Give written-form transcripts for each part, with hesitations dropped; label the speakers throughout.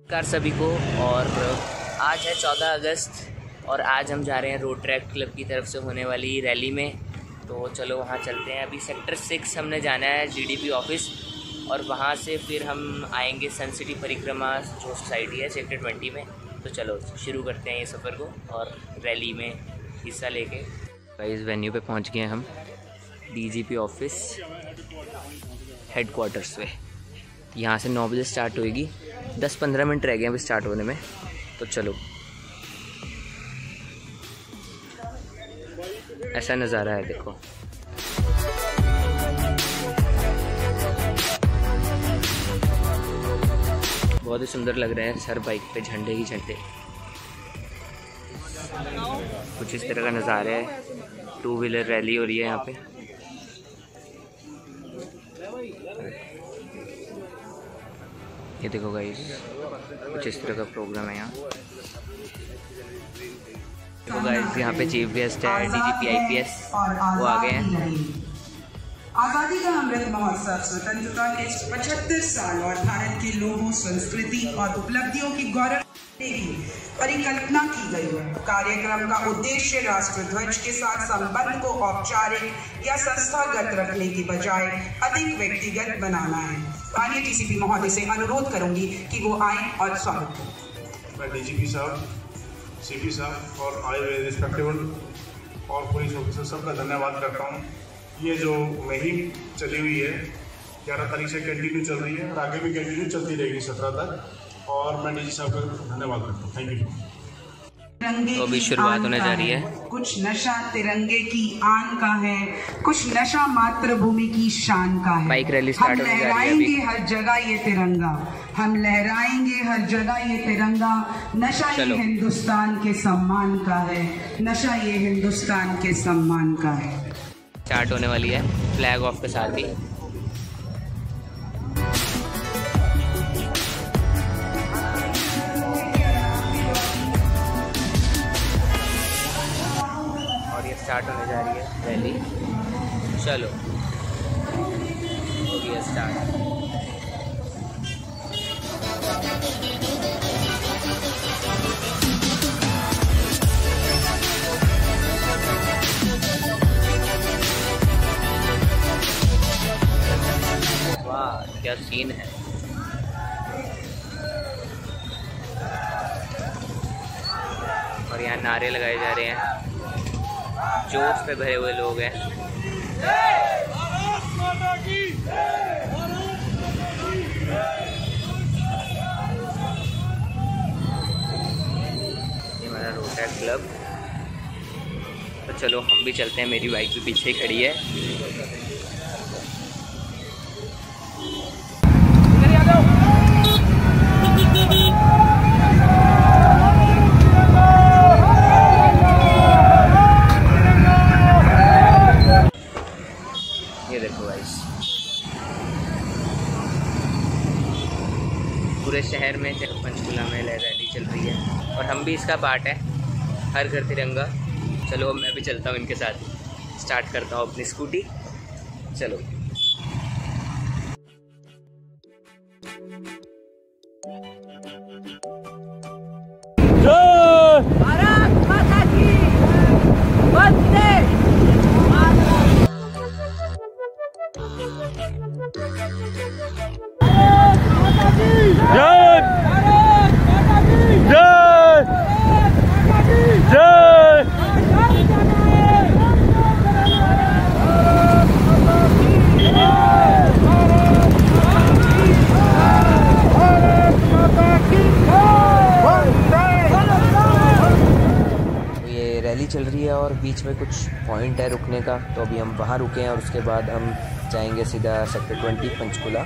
Speaker 1: नमस्कार सभी को। और आज है 14 अगस्त और आज हम जा रहे हैं रोड ट्रैक क्लब की तरफ से होने वाली रैली में। तो चलो वहाँ चलते हैं। अभी सेक्टर 6 हमने जाना है जीडीपी ऑफिस, और वहाँ से फिर हम आएंगे सन सिटी परिक्रमा जो सोसाइटी है सेक्टर 20 में। तो चलो शुरू करते हैं ये सफ़र को और रैली में हिस्सा लेके। इस वेन्यू पे पहुँच गए हम, डीजीपी ऑफिस हेडक्वार्टर्स पे। यहाँ से 9 बजे स्टार्ट होएगी, 10-15 मिनट रह गए अभी स्टार्ट होने में। तो चलो, ऐसा नज़ारा है देखो। बहुत ही सुंदर लग रहे हैं, सर बाइक पे झंडे ही झंडे। कुछ इस तरह का नज़ारा है। 2 व्हीलर रैली हो रही है यहाँ पे। ये देखो गाइस, कुछ इस तरह का प्रोग्राम है यहाँ। तो गाइस यहाँ पे चीफ गेस्ट है डीजीपी आईपीएस, वो आ गए हैं।
Speaker 2: आज़ादी का अमृत महोत्सव स्वतंत्रता के 75 साल और भारत के लोगों, संस्कृति और उपलब्धियों की गौरव परिकल्पना की गई है। कार्यक्रम का उद्देश्य राष्ट्रध्वज के साथ संबंध को औपचारिक या संस्थागत रखने की बजाय अधिक व्यक्तिगत बनाना है। माननीय डीसीपी महोदय से अनुरोध करूंगी कि वो आए और स्वागत करें।
Speaker 3: मैं डीजीपी साहब, सीपी साहब और आए हुए रिस्पेक्टेबल और पुलिस ऑफिसर सबका धन्यवाद करता हूँ। ये जो मुहिम चली हुई है 11 तारीख से कंटिन्यू चल रही है और आगे भी कंटिन्यू चलती रहेगी 17 तक, और मैं डीजी साहब का धन्यवाद करता हूँ। Thank you.
Speaker 1: तो अभी शुरुआत होने जा रही है।
Speaker 2: कुछ नशा तिरंगे की आन का है, कुछ नशा मातृभूमि की शान का है।
Speaker 1: बाइक रैली स्टार्ट होने जा रही है।
Speaker 2: हम लहराएंगे हर जगह ये तिरंगा, हम लहराएंगे हर जगह ये तिरंगा। नशा ये हिंदुस्तान के सम्मान का है, नशा ये हिंदुस्तान के सम्मान का है।
Speaker 1: स्टार्ट होने वाली है फ्लैग ऑफ के साथ ही। और ये स्टार्ट होने जा रही है रैली। चलो हो गया स्टार्ट। वाह क्या सीन है। और यहाँ नारे लगाए जा रहे हैं, जोश पे भरे हुए लोग हैं। ये हमारा रोड ट्रैक क्लब। तो चलो हम भी चलते हैं, मेरी बाइक भी पीछे खड़ी है। ये देखो गाइस, पूरे शहर में पंचकुला में रैली चल रही है और हम भी इसका पार्ट है। हर घर तिरंगा। चलो मैं भी चलता हूँ इनके साथ, स्टार्ट करता हूँ अपनी स्कूटी। चलो
Speaker 4: भारत माता की वंदे
Speaker 1: चल रही है और बीच में कुछ पॉइंट है रुकने का। तो अभी हम वहाँ रुके हैं और उसके बाद हम जाएंगे सीधा सेक्टर 20 पंचकुला।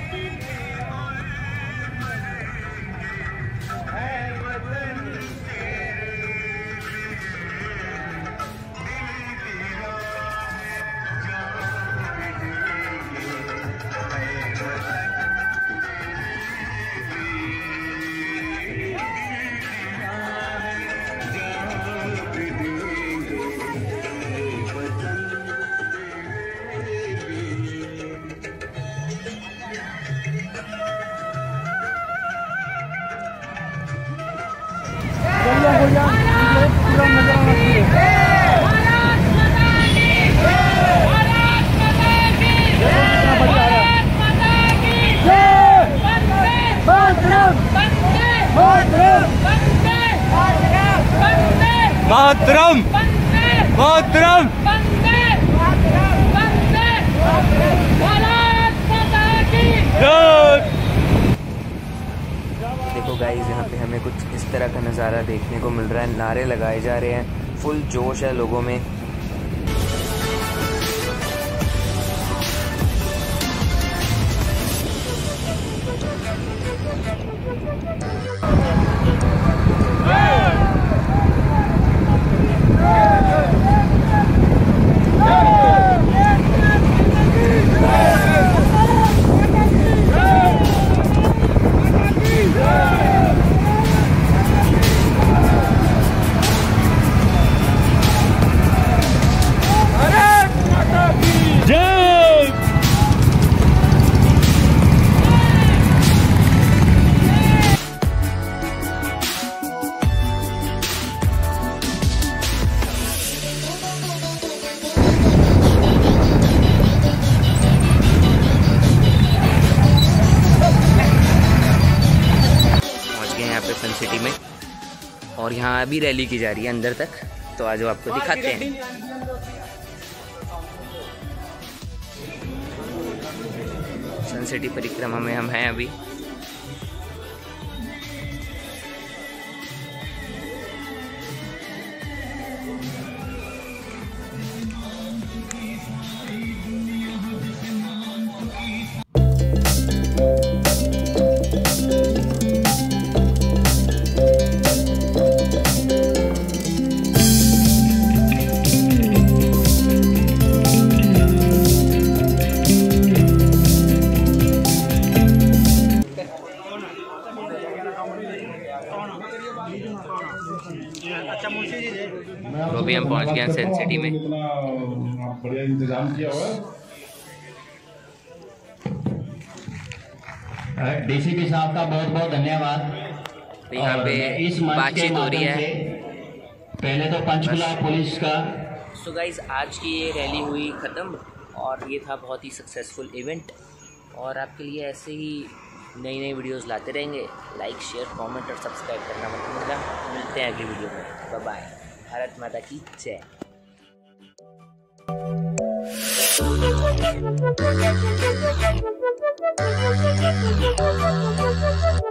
Speaker 5: मातरम मातरम।
Speaker 1: देखो गाइस, यहाँ पे हमें कुछ इस तरह का नज़ारा देखने को मिल रहा है। नारे लगाए जा रहे हैं, फुल जोश है लोगों में। सन सिटी में, और यहाँ अभी रैली की जा रही है अंदर तक, तो आज आपको दिखाते हैं। सन सिटी परिक्रमा में हम हैं अभी। तो अभी हम पहुंच गए हैं सन सिटी में।
Speaker 3: बढ़िया इंतजाम किया हुआ है।
Speaker 6: डीसीपी साहब का बहुत बहुत धन्यवाद।
Speaker 1: तो यहाँ पे
Speaker 6: इस
Speaker 1: बातचीत हो रही है।
Speaker 6: पहले तो पंचकुला पुलिस का।
Speaker 1: सो गाइस, आज की ये रैली हुई ख़त्म और ये था बहुत ही सक्सेसफुल इवेंट, और आपके लिए ऐसे ही नई नई वीडियोस लाते रहेंगे। लाइक, शेयर, कमेंट और सब्सक्राइब करना मत भूलिएगा। मिलते हैं अगली वीडियो में। Bye bye. भारत माता की जय।